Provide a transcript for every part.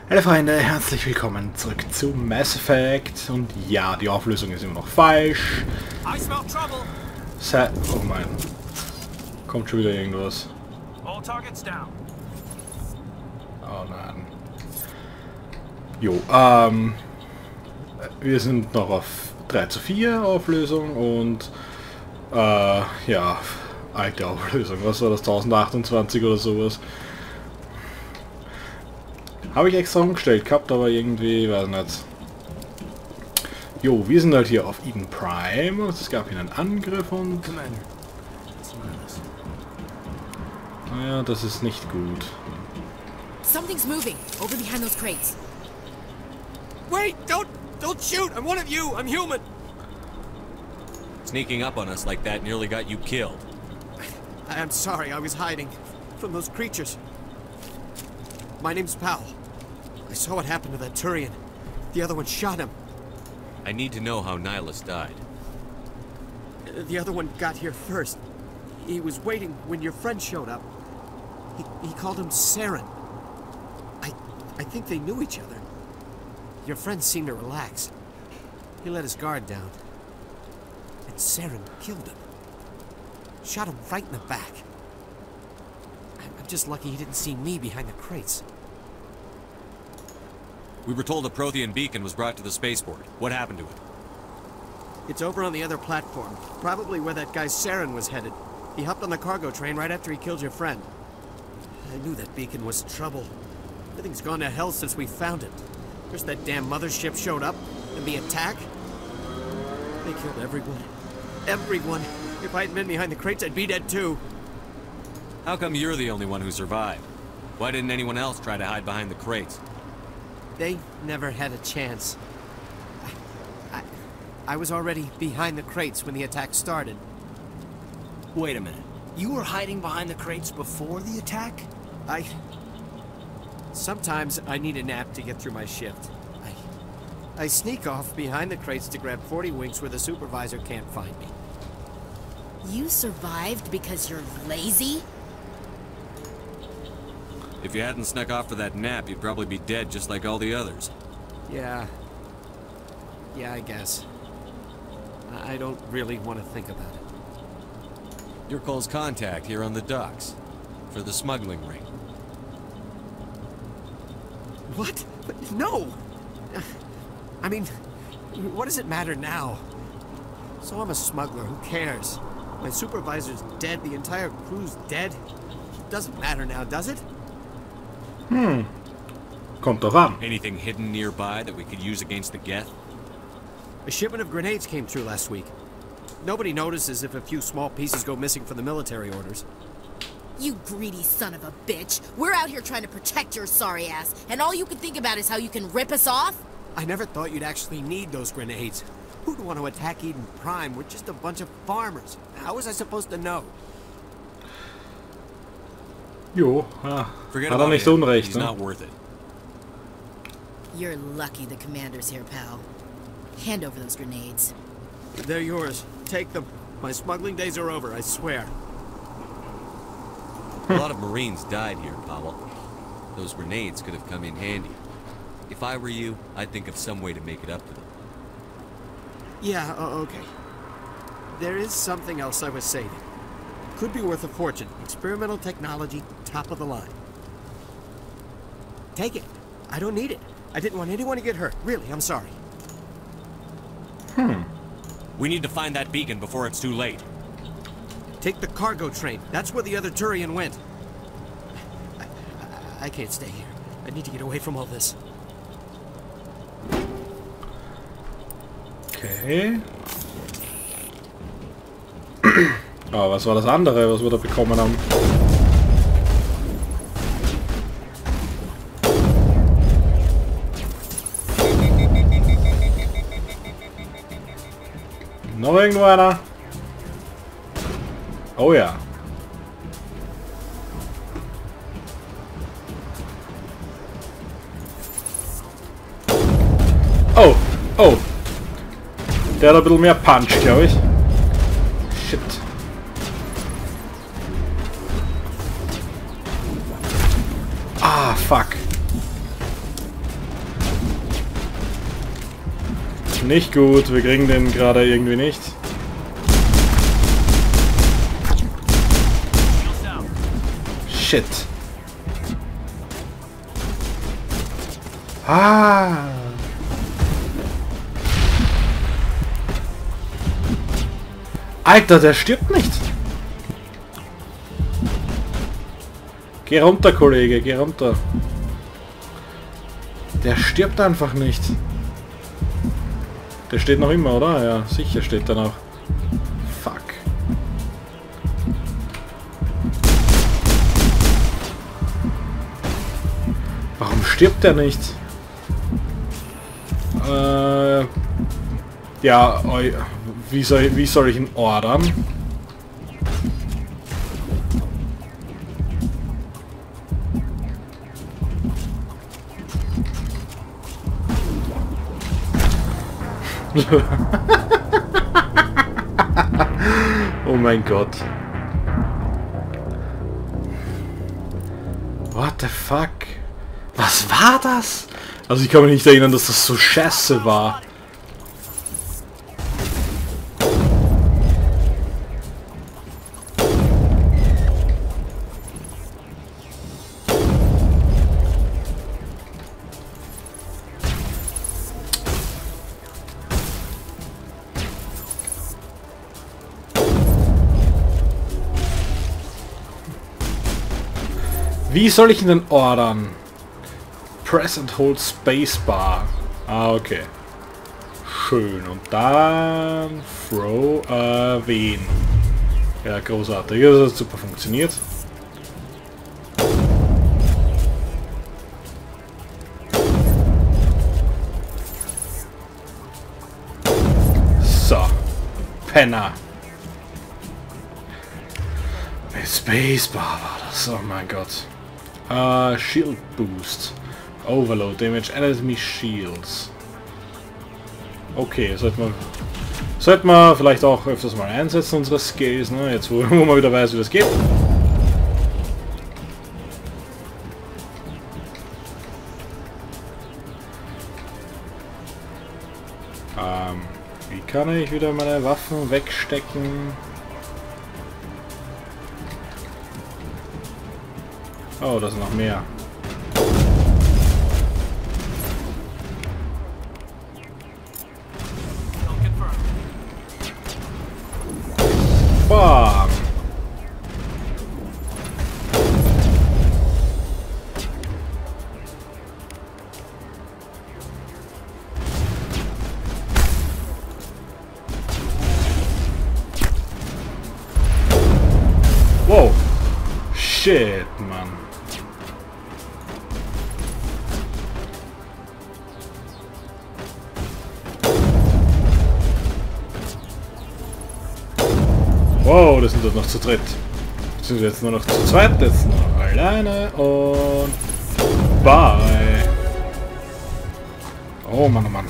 Hallo Freunde, herzlich willkommen zurück zu Mass Effect. Und ja, die Auflösung ist immer noch falsch. Oh mein. Kommt schon wieder irgendwas. Oh nein. Jo, wir sind noch auf 3:4 Auflösung und ja, alte Auflösung. Was war das? 1028 oder sowas. Habe ich extra umgestellt gehabt, aber irgendwie, weiß nicht. Jo, wir sind halt hier auf Eden Prime und es gab hier einen Angriff und... Naja, das ist nicht gut. Something's moving over behind those crates. Wait! Don't shoot! I'm one of you! I'm human! Sneaking up on us like that nearly got you killed. I'm sorry, I was hiding from those creatures. My name's Powell. I saw what happened to that Turian. The other one shot him. I need to know how Nihilus died. The other one got here first. He was waiting when your friend showed up. He called him Saren. I think they knew each other. Your friend seemed to relax. He let his guard down. And Saren killed him. Shot him right in the back. I'm just lucky he didn't see me behind the crates. We were told a Prothean beacon was brought to the spaceport. What happened to it? It's over on the other platform. Probably where that guy Saren was headed. He hopped on the cargo train right after he killed your friend. I knew that beacon was trouble. Everything's gone to hell since we found it. First that damn mothership showed up, and the attack. They killed everyone. Everyone. If I hadn't been behind the crates, I'd be dead too. How come you're the only one who survived? Why didn't anyone else try to hide behind the crates? They never had a chance. I was already behind the crates when the attack started. Wait a minute. You were hiding behind the crates before the attack? Sometimes I need a nap to get through my shift. I sneak off behind the crates to grab 40 winks where the supervisor can't find me. You survived because you're lazy? If you hadn't snuck off for that nap, you'd probably be dead just like all the others. Yeah, I guess. I don't really want to think about it. You're Cole's contact here on the docks. For the smuggling ring. What? No! I mean, what does it matter now? So I'm a smuggler, who cares? My supervisor's dead, the entire crew's dead. Doesn't matter now, does it? Kommt drauf an. Anything hidden nearby that we could use against the Geth? A shipment of grenades came through last week. Nobody notices if a few small pieces go missing from the military orders. You greedy son of a bitch. We're out here trying to protect your sorry ass, and all you can think about is how you can rip us off? I never thought you'd actually need those grenades. Who'd want to attack Eden Prime? We're just a bunch of farmers. How was I supposed to know? Jo, ja. Forget Hat er about nicht him. Unrecht, He's ne? not worth it. You're lucky the commander's here, pal. Hand over those grenades. They're yours. Take them. My smuggling days are over, I swear. A lot of Marines died here, Powell. Those grenades could have come in handy. If I were you, I'd think of some way to make it up to them. Yeah, okay. There is something else I was saving. Could be worth a fortune. Experimental technology, top of the line. Take it. I don't need it. I didn't want anyone to get hurt. Really, I'm sorry. We need to find that beacon before it's too late. Take the cargo train. That's where the other Turian went. I can't stay here. I need to get away from all this. Okay. Oh, was war das andere, was wir da bekommen haben? Noch irgendwo einer? Oh ja. Oh. Der hat ein bisschen mehr Punch, glaube ich. Shit. Ah, fuck. Nicht gut, wir kriegen den gerade irgendwie nicht. Shit. Ah. Alter, der stirbt nicht. Geh runter, Kollege, geh runter. Der stirbt einfach nicht. Der steht noch immer, oder? Ja, sicher steht er noch. Fuck. Warum stirbt er nicht? Ja, wie soll ich ihn ordern? Oh mein Gott. What the fuck? Was war das? Also ich kann mich nicht erinnern, dass das so scheiße war. Wie soll ich ihn denn ordern? Press and hold Spacebar. Ah, okay. Schön. Und dann throw wen? Ja, großartig. Das hat super funktioniert. So. Penner. Mit Spacebar war das. Oh mein Gott. Shield Boost. Overload Damage Enemy Shields. Okay, sollten wir vielleicht auch öfters mal einsetzen, unsere Skills, ne? Jetzt wo man wieder weiß, wie das geht. Wie kann ich wieder meine Waffen wegstecken? Oh, da sind noch mehr. Bam. Wow. Shit, Mann. Wow, das sind doch noch zu dritt. Sind jetzt nur noch zu zweit, jetzt noch alleine und bye. Oh Mann, oh Mann.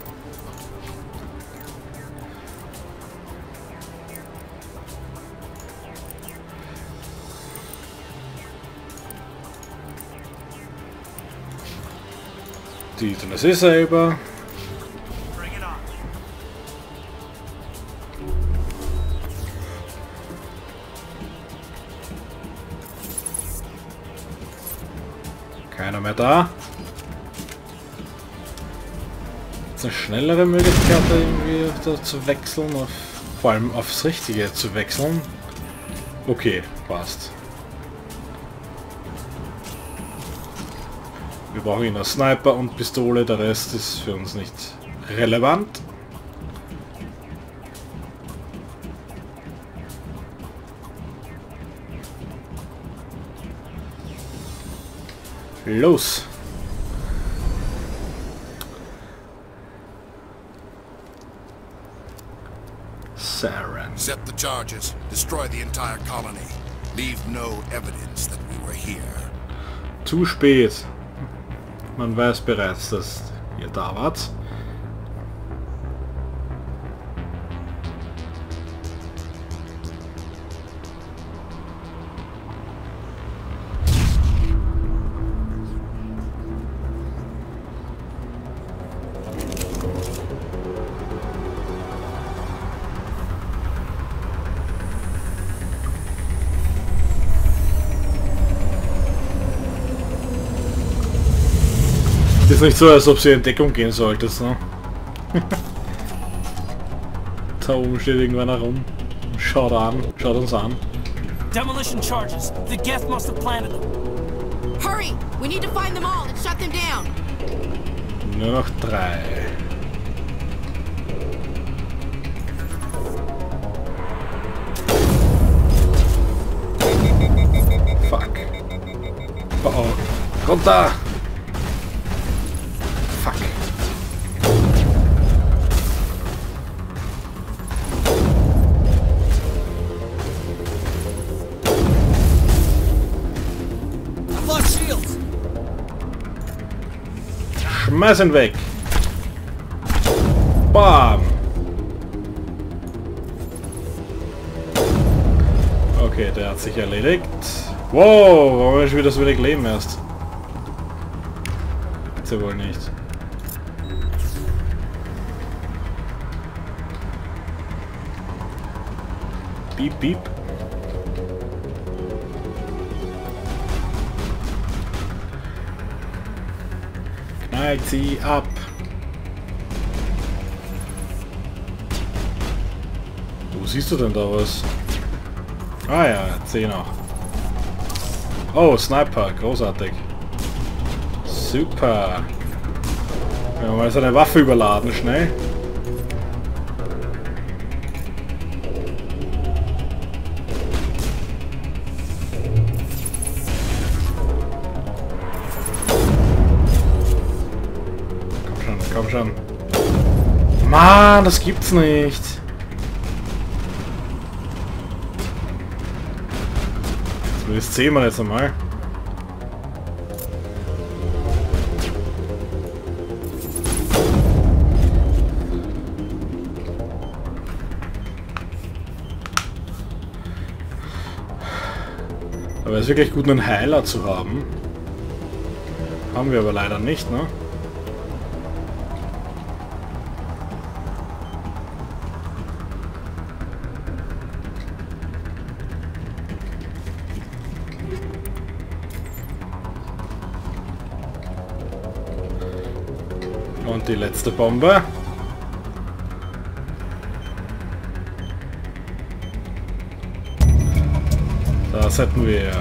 Die tun das selber. Keiner mehr da. Ist eine schnellere Möglichkeit irgendwie da zu wechseln, vor allem aufs Richtige zu wechseln. Okay, passt. Wir brauchen ihn als Sniper und Pistole, der Rest ist für uns nicht relevant. Los! Saren. Set the charges. Destroy the entire colony. Leave no evidence that we were here. Zu spät. Man weiß bereits, dass ihr da wart. ist nicht so, als ob sie in Deckung gehen solltest, ne? Da oben steht irgendwann herum und schaut uns an. Demolition charges. The Geth must have planted them. Hurry! We need to find them all and shut them down. Nur noch 3. Fuck. Oh oh. Runter! Fuck. I've lost shields. Schmeiß ihn weg! Bam! Okay, der hat sich erledigt. Wow, warum ist wieder so wenig Leben erst? Gibt's ja wohl nicht. Piep, piep. Knallt sie ab. Wo siehst du denn da was? Ah ja, 10 noch. Oh, Sniper, großartig. Super. Ja, mal seine Waffe überladen, schnell. Komm schon. Mann, das gibt's nicht. Das sehen wir jetzt einmal. Aber es ist wirklich gut, einen Heiler zu haben. Haben wir aber leider nicht, ne? Und die letzte Bombe. Das hätten wir.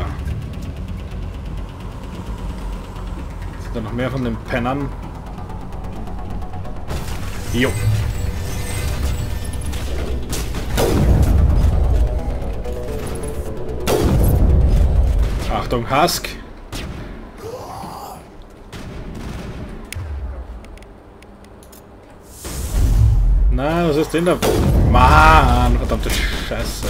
Sind da noch mehr von den Pennern? Jo. Achtung, Husk. Na, was ist denn da? Mann, verdammte Scheiße.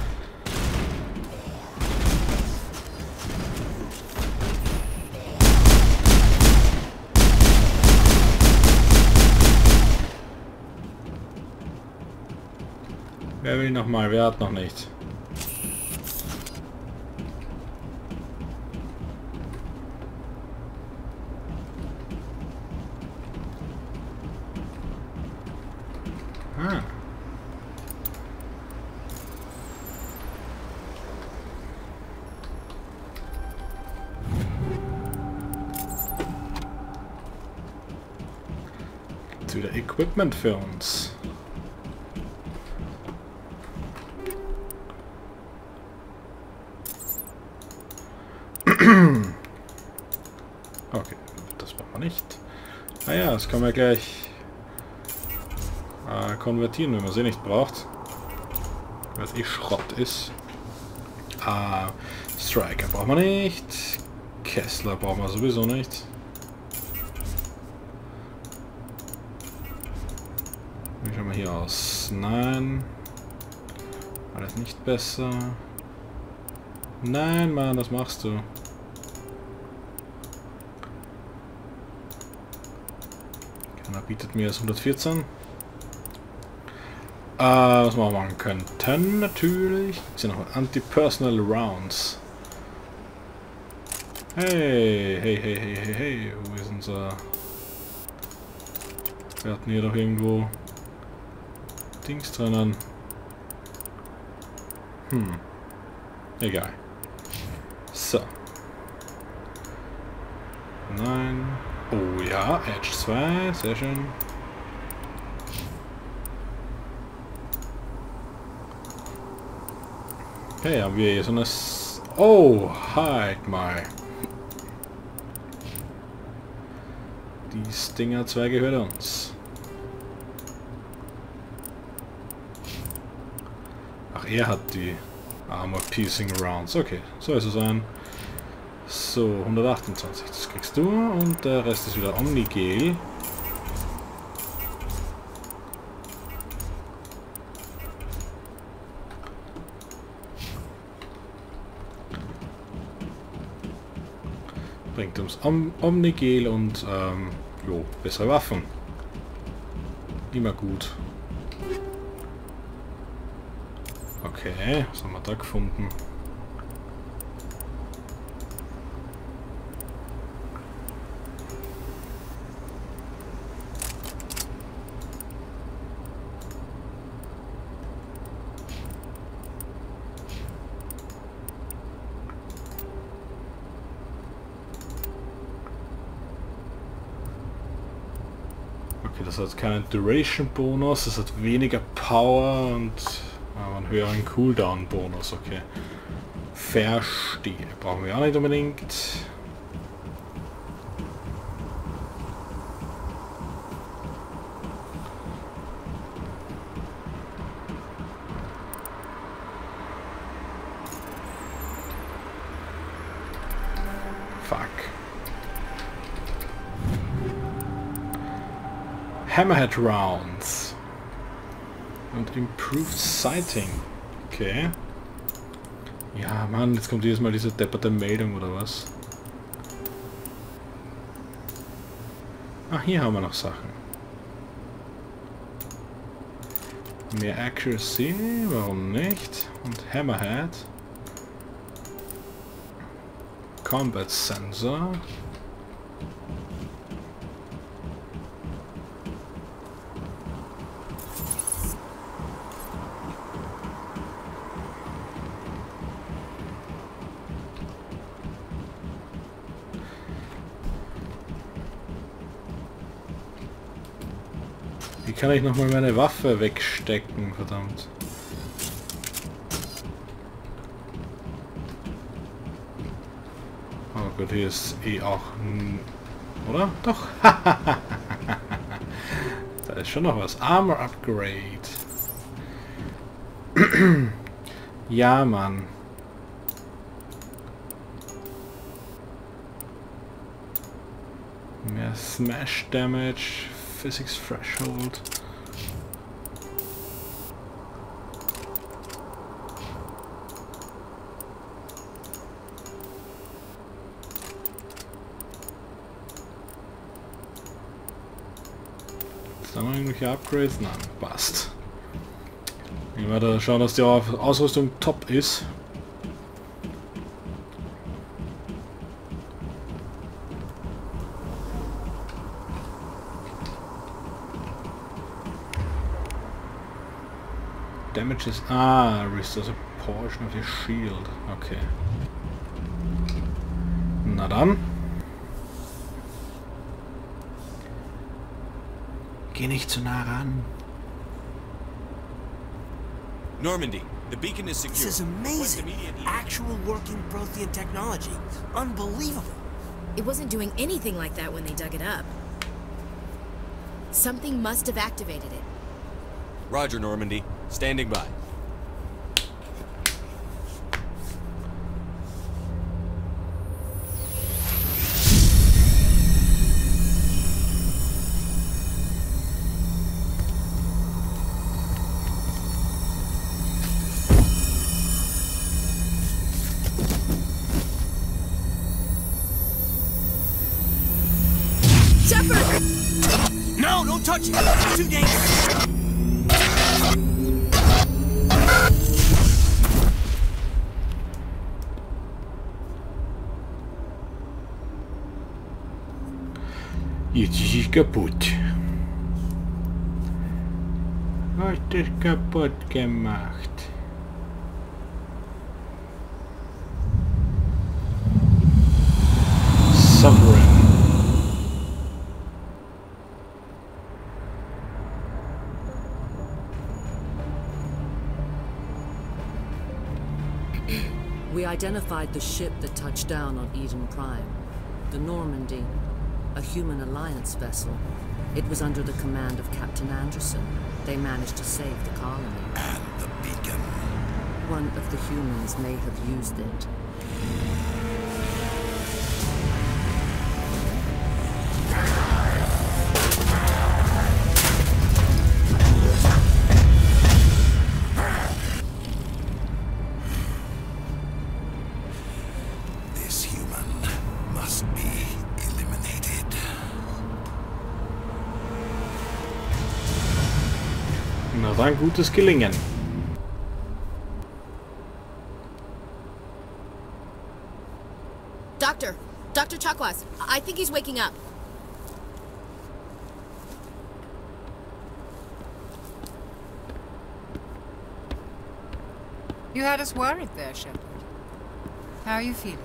Wer will noch mal? Wer hat noch nicht? Ah. Jetzt wieder Equipment für uns. Okay, das brauchen wir nicht. Ah ja, das können wir gleich konvertieren, wenn man sie nicht braucht. Weil es eh Schrott ist. Striker brauchen wir nicht. Kessler brauchen wir sowieso nicht. Wie schauen wir hier aus? Nein. Alles nicht besser. Nein, Mann, was machst du? Keiner bietet mir das 114. Was wir machen könnten, natürlich. Jetzt sind noch Anti-Personal Rounds. Hey, hey, hey, hey, hey, hey. Wo ist unser... Wir hatten hier doch irgendwo Dings drinnen. Egal. So. Nein. Oh ja, Edge 2, sehr schön. Okay, haben wir hier so eine... Oh, halt mal. Die Stinger 2 gehört uns. Ach, er hat die Armor Piercing Rounds. Okay, so ist es sein. So, 128, das kriegst du. Und der Rest ist wieder Omnigel. Bringt uns Omnigel und jo, bessere Waffen. Immer gut. Okay, was haben wir da gefunden? Okay, das hat keinen Duration-Bonus, es hat weniger Power und aber einen höheren Cooldown-Bonus, okay. Verstehe. Brauchen wir auch nicht unbedingt. Fuck. Hammerhead Rounds. Und Improved Sighting. Okay. Ja, Mann, jetzt kommt jedes Mal diese depperte Meldung, oder was? Ach, hier haben wir noch Sachen. Mehr Accuracy, warum nicht? Und Hammerhead. Combat Sensor. Wie kann ich nochmal meine Waffe wegstecken, verdammt? Oh Gott, hier ist eh auch... Oder? Doch! Da ist schon noch was. Armor Upgrade. Ja, Mann. Mehr Smash Damage. Physics Threshold. Jetzt haben wir irgendwelche Upgrades? Nein, passt. Ich werde schauen, dass die Ausrüstung top ist. Damage is... Ah, restores a portion of your shield. Okay. Na dann. Geh nicht zu nah ran. Normandy, the beacon is secure. This is amazing. Actual working Prothean technology. Unbelievable. It wasn't doing anything like that when they dug it up. Something must have activated it. Roger, Normandy. Standing by. Shepard! No, don't touch it. It's too dangerous. Jetzt ist es kaputt. Hast das kaputt gemacht? Sovereign. identified the ship that touched down on Eden Prime. The Normandy, a human alliance vessel. It was under the command of Captain Anderson. They managed to save the colony. And the beacon. One of the humans may have used it. This human must be eliminated. Na dann, gutes Gelingen. Dr. Chakwas, I think he's waking up. You had us worried there, Shepard. How are you feeling?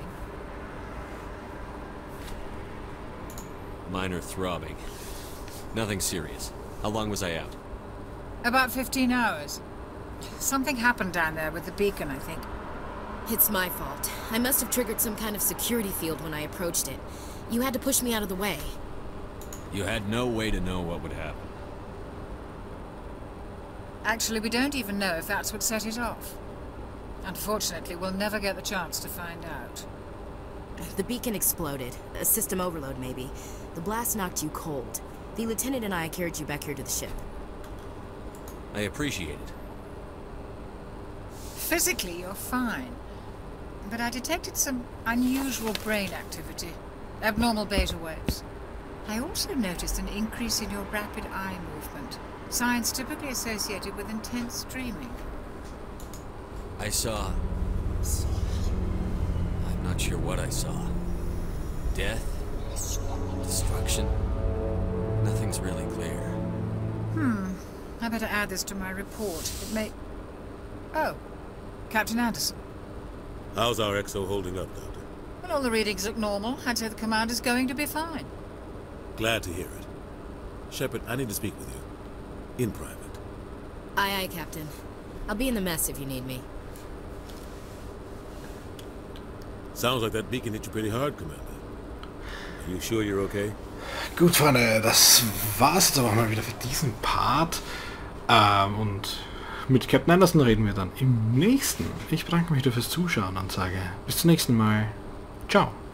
Minor throbbing. Nothing serious. How long was I out? About 15 hours. Something happened down there with the beacon, I think. It's my fault. I must have triggered some kind of security field when I approached it. You had to push me out of the way. You had no way to know what would happen. Actually, we don't even know if that's what set it off. Unfortunately, we'll never get the chance to find out. The beacon exploded. A system overload, maybe. The blast knocked you cold. The lieutenant and I carried you back here to the ship. I appreciate it. Physically, you're fine. But I detected some unusual brain activity. Abnormal beta waves. I also noticed an increase in your rapid eye movement. Signs typically associated with intense dreaming. I saw... I'm not sure what I saw. Death? Destruction? Nothing's really clear. I better add this to my report. It may... Oh. Captain Anderson. How's our XO holding up, Doctor? Well, all the readings look normal. I'd say the commander's going to be fine. Glad to hear it. Shepard, I need to speak with you. In private. Aye, aye, Captain. I'll be in the mess if you need me. Sounds like that beacon hit you pretty hard, Commander. Are you sure you're okay? Gut, Freunde, das war's jetzt aber mal wieder für diesen Part. Und mit Captain Anderson reden wir dann im nächsten. Ich bedanke mich dafür fürs Zuschauen und sage bis zum nächsten Mal. Ciao.